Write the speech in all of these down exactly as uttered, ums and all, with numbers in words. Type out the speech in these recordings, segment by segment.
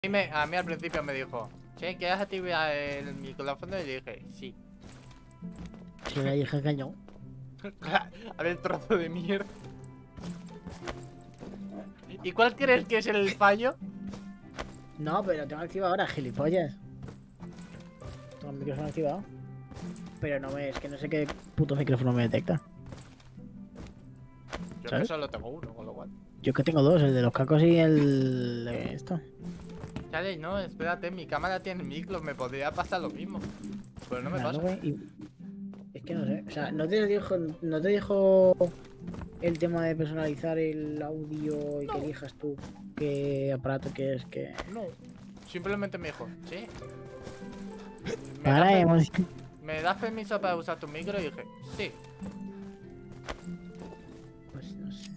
A mí, me, a mí al principio me dijo, che, ¿quieres activar el micrófono? Y le dije, sí. Yo le dije que no. A ver, trozo de mierda. ¿Y cuál crees que es el fallo? No, pero lo tengo activado ahora, gilipollas. Tengo el micrófono activado. Pero no me, es que no sé qué puto micrófono me detecta. Yo ¿Sabes? que solo tengo uno, con lo cual. Yo que tengo dos, el de los cacos y el de esto. Chale, no, espérate, mi cámara tiene micro, me podría pasar lo mismo. Pero no me Claro, pasa. güey, y- Es que no sé, o sea, no te dijo, no te dijo el tema de personalizar el audio y No. que elijas tú qué aparato quieres que... No. Simplemente me dijo, sí. ¿Me Para das, per- emoción. ¿Me das permiso para usar tu micro? Y dije, sí. Pues no sé.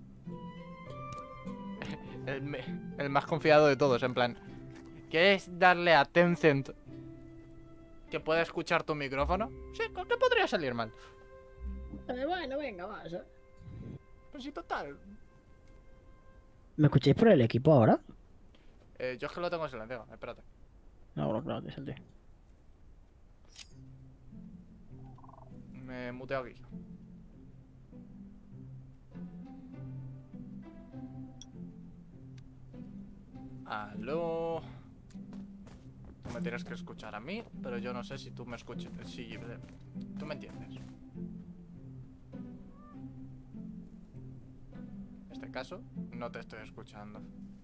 El, me- el más confiado de todos, en plan. ¿Quieres darle a Tencent que pueda escuchar tu micrófono? Sí, ¿con qué podría salir mal? Eh, bueno, venga, va, o sea. Pues sí, total. ¿Me escucháis por el equipo ahora? Eh, yo es que lo tengo en silencio, espérate. No, bueno, claro, te salté. Me muteo aquí. Aló. Tú me tienes que escuchar a mí, pero yo no sé si tú me escuchas. Si eh, tú me entiendes. En este caso, no te estoy escuchando.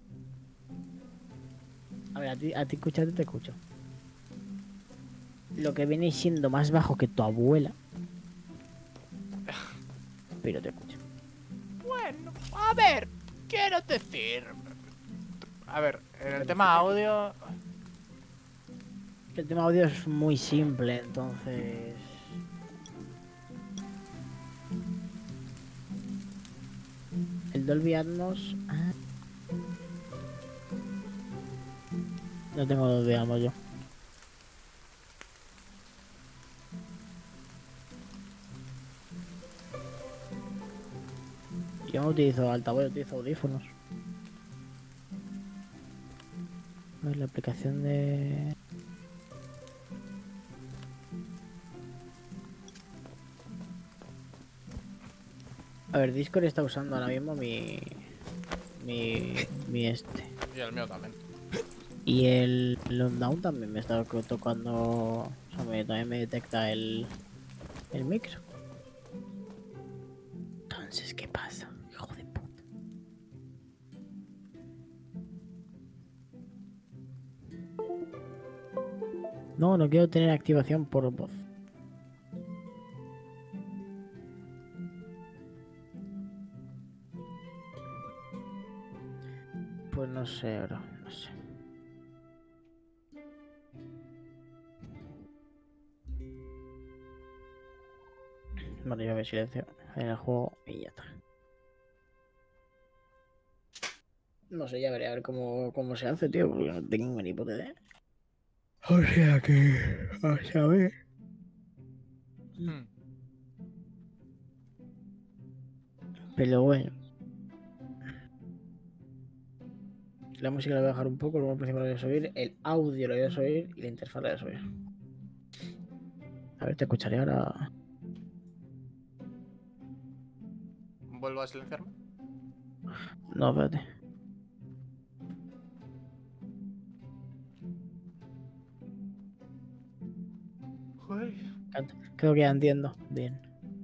A ver, a ti, a ti escucharte te escucho. Lo que viene siendo más bajo que tu abuela. Pero te escucho. Bueno, a ver, quiero decir. A ver, en el tema audio. El tema audio es muy simple, entonces... El Dolby Atmos... Ah. No tengo Dolby Atmos yo. Yo no utilizo altavoz, utilizo audífonos. A ver, la aplicación de... A ver, Discord está usando ahora mismo mi... Mi... Mi este. Y el mío también. Y el Lockdown también me está tocando... O sea, me, también me detecta el... El micro. Entonces, ¿qué pasa? Hijo de puta. No, no quiero tener activación por voz. Pues no sé, bro, no sé. Vale, yo me silencio en el juego y ya está. No sé, ya veré a ver cómo, cómo se hace, tío, porque no tengo ni puta idea. O sea que, a saber. Hmm. Pero bueno. La música la voy a bajar un poco, el volumen principal lo voy a subir, el audio lo voy a subir y la interfaz la voy a subir. A ver, te escucharé ahora. ¿Vuelvo a silenciarme? No, espérate. Uy. Creo que ya entiendo. Bien.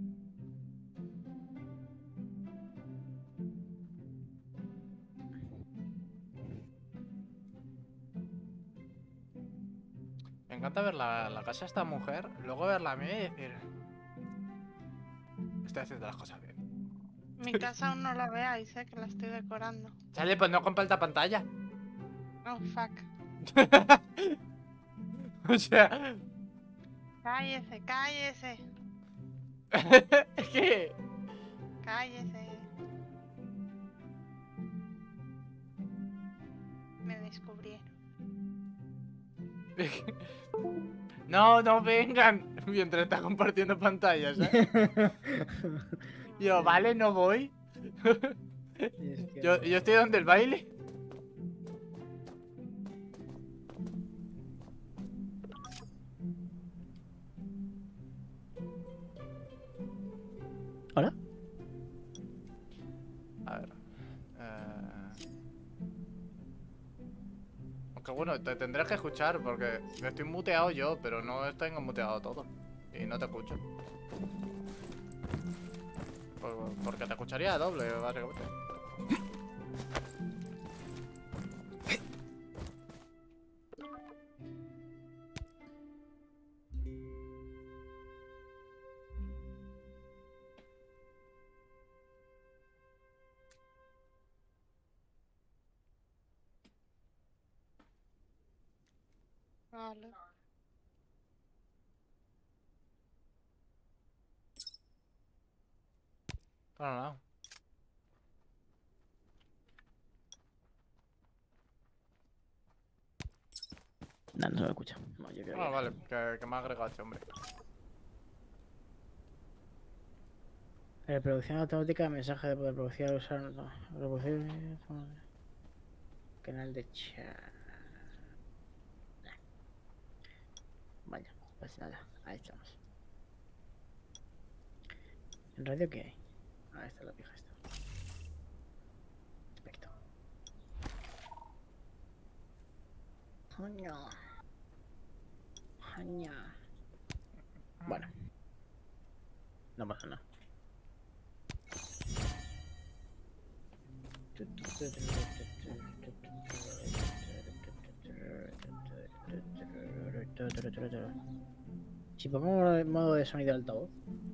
Me encanta ver la, la casa de esta mujer, luego verla a mí y decir. Estoy haciendo las cosas bien. Mi casa aún no la veáis, eh, que la estoy decorando. Chale, pues no comparta pantalla. Oh, fuck. O sea. Cállese, cállese, Es que. cállese. Me descubrieron. No, no vengan. Mientras está compartiendo pantallas, ¿eh? Yo, vale, no voy. Es que Yo, no. yo estoy donde el baile. Aunque bueno, te tendré que escuchar porque estoy muteado yo, pero no tengo muteado todo. Y no te escucho. Por- porque te escucharía doble, básicamente. Vale. No, no, no. No, no se me escucha. No, yo creo Ah, que... vale, que, que me ha agregado este hombre. Reproducción automática, mensaje de poder producir, usar... No, reproducir... Canal de chat... Vaya, pues nada, ahí estamos. ¿En radio qué hay? Ah, esta es la pija esta. Perfecto. Coño. Coño. Bueno. No pasa nada. Si pongo el modo de sonido de altavoz,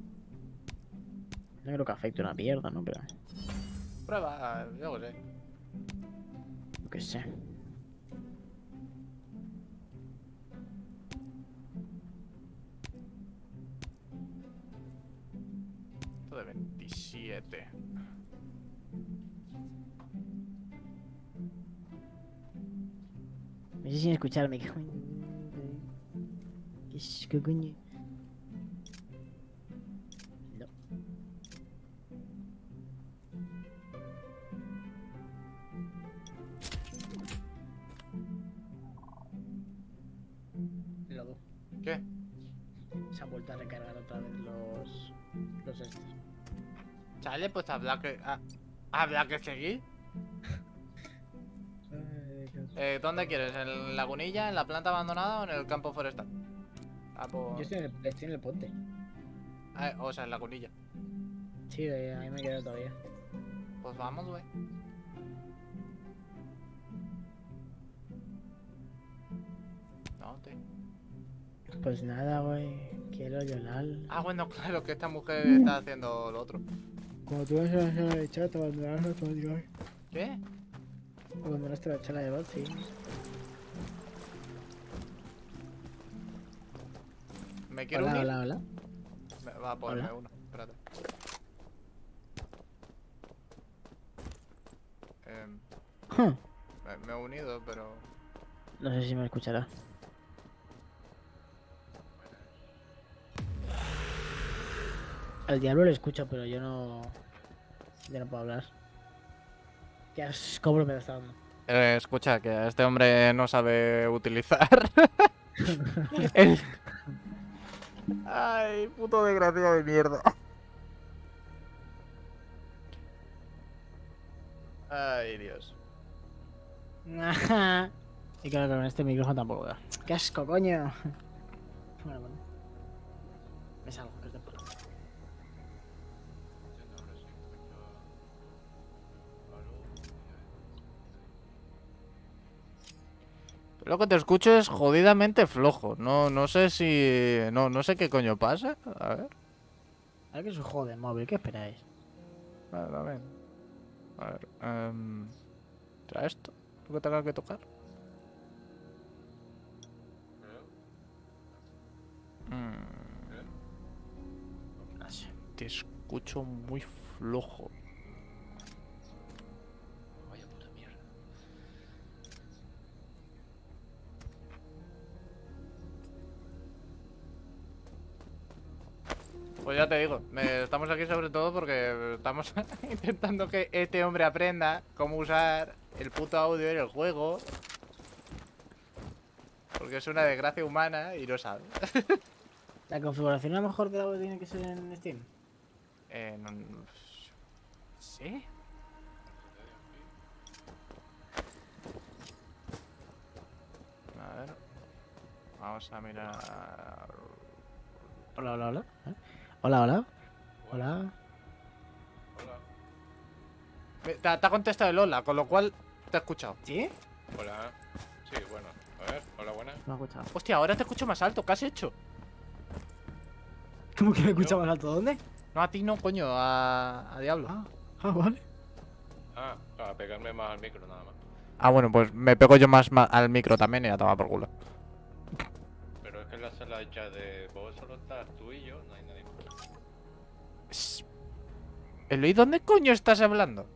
no creo que afecte una mierda, ¿no? Pero... Prueba, yo qué sé. Yo qué sé. Esto de veintisiete. Me sé sin escucharme. ¿Qué coño? ¿Qué es? ¿Qué coño? No. Lodo. ¿Qué? Se han vuelto a recargar otra vez los... Los estos. Chale, pues habrá que... ah, habrá que seguir. Eh, ¿dónde quieres? ¿En Lagunilla, en la planta abandonada o en el campo forestal? Ah, pues... Yo estoy en, el, estoy en el ponte. Ah, o sea, en Lagunilla. Sí, eh, ahí me quedo todavía. Pues vamos, güey. No, tío. Pues nada, güey. Quiero llorar. Ah, bueno, claro, que esta mujer está haciendo lo otro. Cuando tú vas a la sala de chat, abandonarás automáticamente. ¿Qué? Abandonaste la sala de voz, sí. ¿Me quiero Hola, unir? hola, hola. Me- Va a ponerme Hola. uno, espérate. Em, Huh. me, me he unido, pero... No sé si me escuchará. Al diablo le escucho, pero yo no... Yo no puedo hablar. Qué asco me está dando. Eh, escucha, que este hombre no sabe utilizar el... Ay, puto desgraciado de mierda. Ay, Dios. Y claro que con este micrófono tampoco veo. ¡Qué asco, coño! Bueno, bueno. Me salgo, que es de puta. Lo que te escucho es jodidamente flojo. No, no sé si... No, no sé qué coño pasa. A ver. A ver que es un juego de móvil, ¿qué esperáis? A ver, a ver. A ver. em, ¿Será esto lo que tenga que tocar? Mm, No sé. te escucho muy flojo. Vaya puta mierda. Pues ya te digo, me- estamos aquí sobre todo porque estamos intentando que este hombre aprenda cómo usar el puto audio en el juego. Porque es una desgracia humana y no sabe. La configuración a lo mejor de audio tiene que ser en Steam. Eh, no, no- ¿Sí? Vamos a mirar. Hola, hola, hola. ¿Eh? Hola, hola. Hola. Hola. Te, te ha contestado el hola, con lo cual te he escuchado. ¿Sí? Hola. Sí, bueno. A ver, hola, buenas. No me ha escuchado. Hostia, ahora te escucho más alto. ¿Qué has hecho? ¿Cómo que me escucha más alto? ¿Dónde? No, a ti no, coño, a, a Diablo. Ah, ah, vale. Ah, para pegarme más al micro nada más. Ah, bueno, pues me pego yo más, ma- al micro también y a tomar por culo. Pero es que en la sala ya de vos solo estás tú y yo, no hay nadie más. Shh. Eloy, ¿dónde coño estás hablando?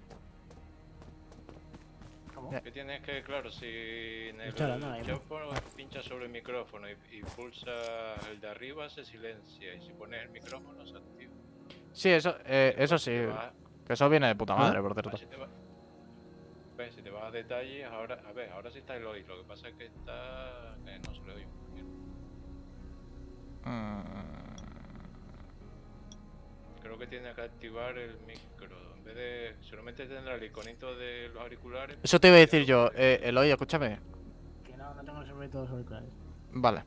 ¿Cómo? Ya. Que tienes que, claro, si en el Estoy hablando ahora mismo. teléfono pinchas sobre el micrófono y, y pulsas el de arriba se silencia y si pones el micrófono se activa. Sí, eso, eh, Si eso te- sí. te vas- Que eso viene de puta madre, ¿Ah? por ah, cierto. si te va- Ves, si te vas a detalles, ahora, a ver, ahora sí está el hoy, lo que pasa es que está, que no se le oye. Mm. Creo que tiene que activar el micro. En vez de. Solamente tendrá el iconito de los auriculares. Eso te iba a decir yo. Eh, Eloy, escúchame. Que no, no tengo el sobre todos los auriculares. Vale.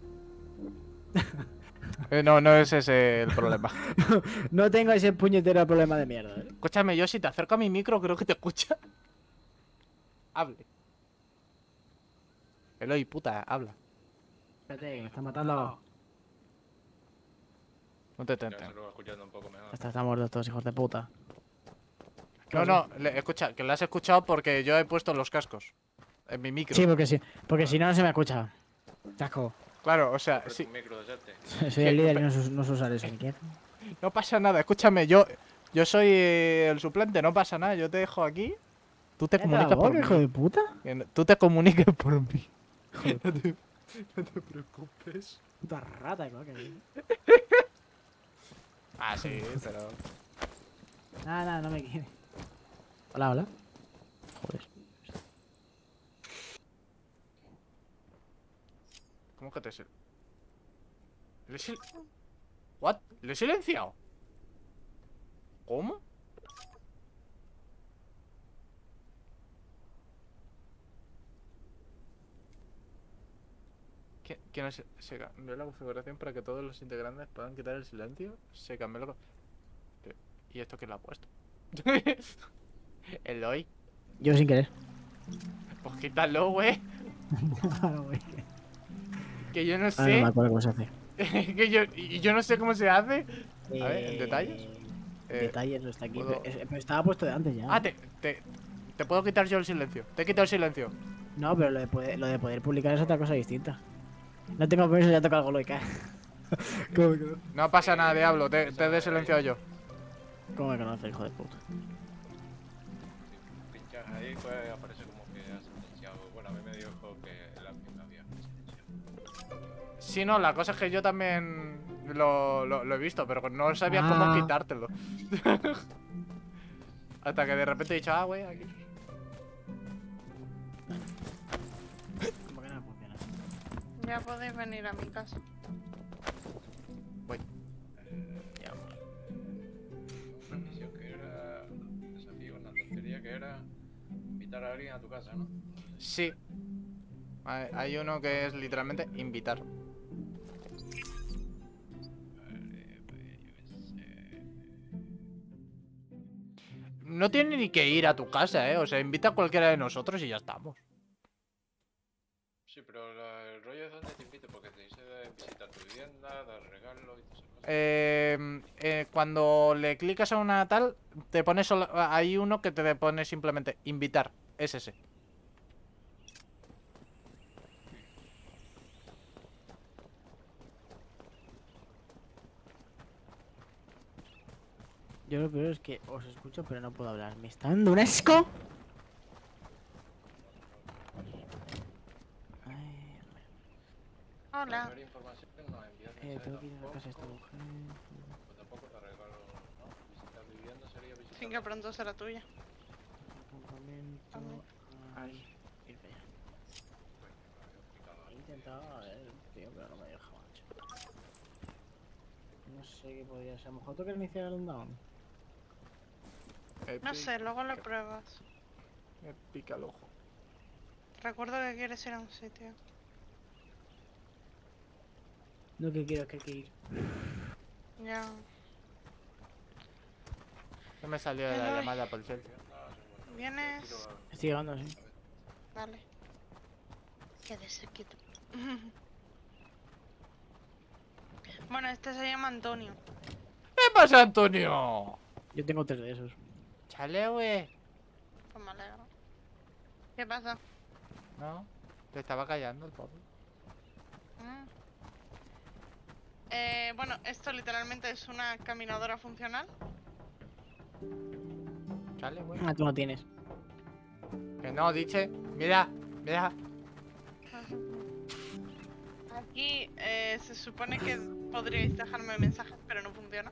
Eh, no, no es ese el problema. No tengo ese puñetero problema de mierda, ¿eh? Escúchame, yo si te acerco a mi micro, creo que te escucha. Hable. Eloy, puta, habla. Espérate, que me están matando. No te Ya tenten. se lo va escuchando un poco mejor. Hasta están muertos todos, hijos de puta. No, no, le- escucha, que lo has escuchado porque yo he puesto los cascos. En mi micro. Sí, porque sí. Porque si no, no se me escucha. Chasco. Claro, o sea, Compra sí, tu micro decente. Soy el líder y no, sé- no sé usar eso ni quiero. no pasa nada. Escúchame, yo yo soy eh, el suplente, no pasa nada. Yo te dejo aquí. Tú te ¿Cállate la comunicas por boca, hijo mí. de puta? Que no- Tú te comuniques por mí. No te, no te preocupes. Puta rata, coño. Ah, sí, pero... Nada, nada, no me quiere. Hola, hola. Joder. ¿Cómo que te sil... ¿Le he sil... ¿What? ¿Le he silenciado? ¿Cómo? ¿Qué- ¿Quién es? Se cambió la configuración para que todos los integrantes puedan quitar el silencio. Se cambió la... ¿Qué? ¿Y esto quién lo ha puesto? Eloy. Yo sin querer. Pues quítalo, güey. Que yo no Ah, no sé. me acuerdo cómo se hace. que yo, y yo no sé cómo se hace. A ver, ¿en Eh, detalles? Eh, Detalles no está aquí. ¿puedo- Pero, es- pero estaba puesto de antes ya. Ah, te, te, te puedo quitar yo el silencio. Te he quitado el silencio. No, pero lo de, poder, lo de poder publicar es otra cosa distinta. No tengo permiso, ya toca algo lo que ¿Cómo me conoce? No pasa nada, Diablo. Te, te he desilenciado yo. ¿Cómo me conoce, hijo de puta? Pinchas ahí, pues aparece como que has silenciado. Bueno, a mí me dijo que el admin me había silenciado. Sí, no, la cosa es que yo también lo, lo, lo he visto, pero no sabía cómo Ah. quitártelo. Hasta que de repente he dicho, ah, güey, aquí. ¿Cómo que no funciona? Ya podéis venir a mi casa. Voy. Eh, Una misión que era. Desafío, una tontería que era. Invitar a alguien a tu casa, ¿no? Sí. Hay, hay uno que es literalmente invitar. Vale, pues yo qué sé. No tiene ni que ir a tu casa, ¿eh? O sea, invita a cualquiera de nosotros y ya estamos. Sí, pero la- el rollo es donde te invito porque te dice de visitar tu vivienda, dar regalos y todas esas cosas. Eh, eh, cuando le clicas a una tal, te pone solo... Hay uno que te pone simplemente invitar. Es ese. Yo lo peor es que os escucho, pero no puedo hablar. ¿Me está dando un asco? Ay, Hola. Para ver información nos envías eh, mensajes tengo que ir a la tampoco, casa de esta mujer. pues tampoco te regalo, ¿no? Visitar vivienda sería visitar. Sin que pronto será tuya. Campamento. También. Ay, ir para allá. He intentado, a ver, tío, pero no me deja, macho. No sé qué podría ser. A lo mejor toca iniciar el down. Me No pi- sé, luego lo pruebas. Me pica el ojo. Recuerdo que quieres ir a un sitio. No, que quiero, que hay que ir. Ya. No me salió la Ay. llamada por cel. ¿Vienes? Estoy llegando, sí. Vale. Quédese quieto. Bueno, este se llama Antonio. ¿Qué pasa, Antonio? Yo tengo tres de esos. Chale, güey. Pues me alegro. ¿Qué pasa? No, te estaba callando el pobre. Mm. Eh, bueno, esto literalmente es una caminadora funcional. Chale, güey. Ah, tú no tienes. Que no, dice. Mira, mira. Aquí eh, se supone que podríais dejarme mensajes, pero no funciona.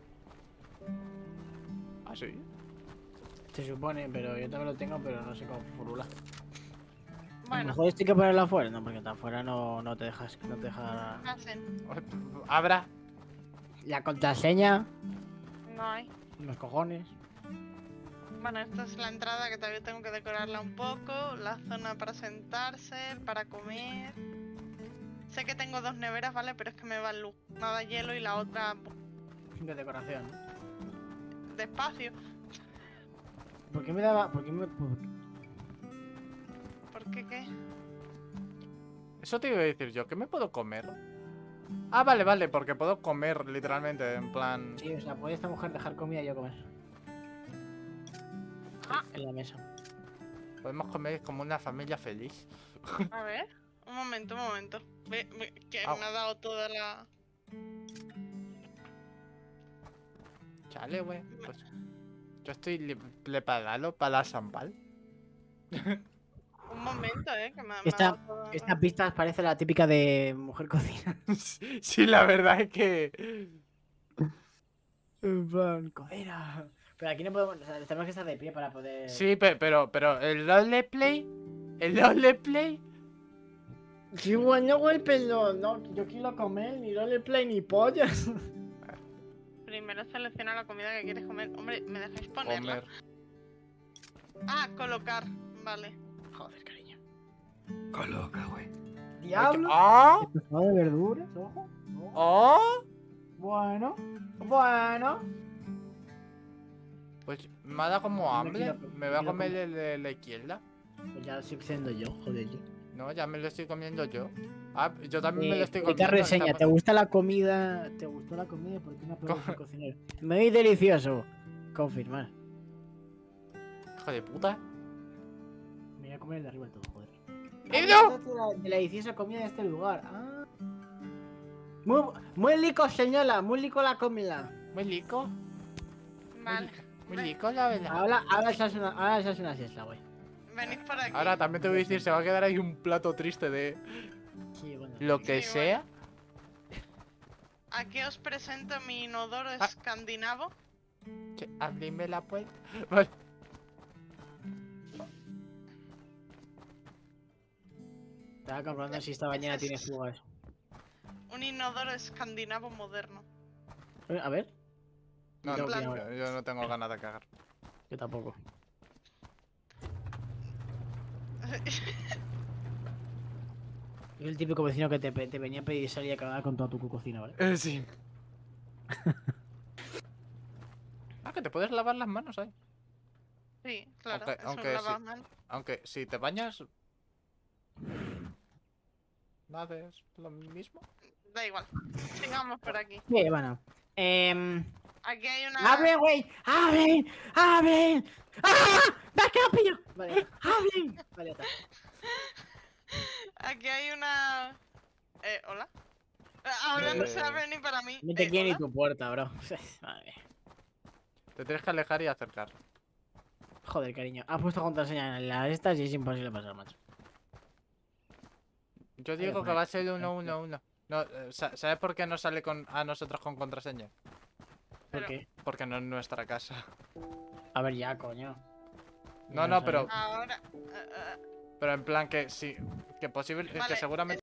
¿Ah, sí? Se supone, pero yo también lo tengo, pero no sé cómo furula. A lo Bueno, mejor esto hay que ponerlo afuera. No, porque afuera no, no te dejas, no te deja. pasen. Abra. La contraseña, No hay. los cojones. Bueno, esta es la entrada que todavía tengo que decorarla un poco. La zona para sentarse, para comer. Sé que tengo dos neveras, ¿vale? Pero es que me va luz. Una da hielo y la otra De decoración, ¿no? despacio. ¿Por qué me daba.? ¿Por qué me.? por- ¿Por qué qué? Eso te iba a decir yo, ¿qué me puedo comer? Ah, vale, vale, porque puedo comer literalmente, en plan... Sí, o sea, puede esta mujer dejar comida y yo comer. Ah. En la mesa. Podemos comer como una familia feliz. A ver, un momento, un momento. Ve- ve- que Au. me ha dado toda la... Chale, güey. Pues yo estoy li- preparado para la Zambal. Un momento, eh, que me, me ha Esta- dado toda la- Esta pista parece la típica de mujer cocina. Sí, la verdad es que... En plan, cocina. Pero aquí no podemos. O sea, tenemos que estar de pie para poder. Sí, pe- pero, pero el roleplay... El roleplay... Sí, bueno, güey, pero no, yo quiero comer, ni roleplay, ni pollas. Primero selecciona la comida que quieres comer. Hombre, ¿me dejáis ponerla? Comer. Ah, colocar. Vale. Joder, cariño. Coloca, güey. Diablo. ¡Ah! Pescado de verduras, ojo. ojo. ¡Oh! Bueno, bueno. Pues me ha dado como No hambre. quiero- Me voy a quiero comer comer. el de la izquierda. Pues ya lo estoy haciendo yo, joder. No, ya me lo estoy comiendo yo. Ah, yo también me lo Eh, estoy bonita comiendo. reseña, está- ¿te gusta la comida? ¿Te gustó la comida? ¿Por qué no apruebas el cocinero? Muy delicioso. Confirmar. Hijo de puta. Me voy a comer el de arriba del todo, joder. ¡Eh, Ah, no! de la, de la deliciosa comida de este lugar. Ah. Muy, muy rico, señora. Muy rico la comida. Muy rico. Vale. Muy rico, la verdad. Ahora, ahora se hace una, ahora se hace una siesta, güey. Venid por aquí. Ahora también te voy a decir, se va a quedar ahí un plato triste de Sí, bueno. lo que Sí, sea. Aquí os presento mi inodoro Ah. escandinavo. Che, abrime la puerta. Vale. Estaba comprobando si esta bañera tiene fugas. Un inodoro escandinavo moderno. Eh, A ver. No, Yo no, tengo que ir yo, ahora. yo no tengo ganas de cagar. Yo tampoco. Es el típico vecino que te, pe- te venía a pedir salir a cagar con toda tu cocina, ¿vale? Eh, sí. Ah, que te puedes lavar las manos ahí. Sí, claro. Aunque- es aunque un sí. lavamanos. Aunque si te bañas... Nada, es lo mismo. Da igual. Sigamos por aquí. Sí, bueno. Eh, Aquí hay una. ¡Abren, güey! ¡Abren! ¡Abren! ¡Ah! ¡Me has quedado pillo! Vale, ¡abren! Vale, ya está. Aquí hay una. Eh, hola. Eh, Ahora no se Eh, abre ni para mí. No te Eh, quiere ni ¿hola? tu puerta, bro. Madre. Te tienes que alejar y acercar. Joder, cariño. Has puesto contraseña en las estas y es imposible pasar, macho. Yo Voy a digo que poner- va a ser uno uno uno. No, eh, sa- ¿sabes por qué no sale con a nosotros con contraseña? ¿Por Pero- qué? Porque no es nuestra casa. A ver, ya, coño. No, Ya no, sabes. pero, Ahora. eh, eh, pero en plan que sí, que posible, Vale, que seguramente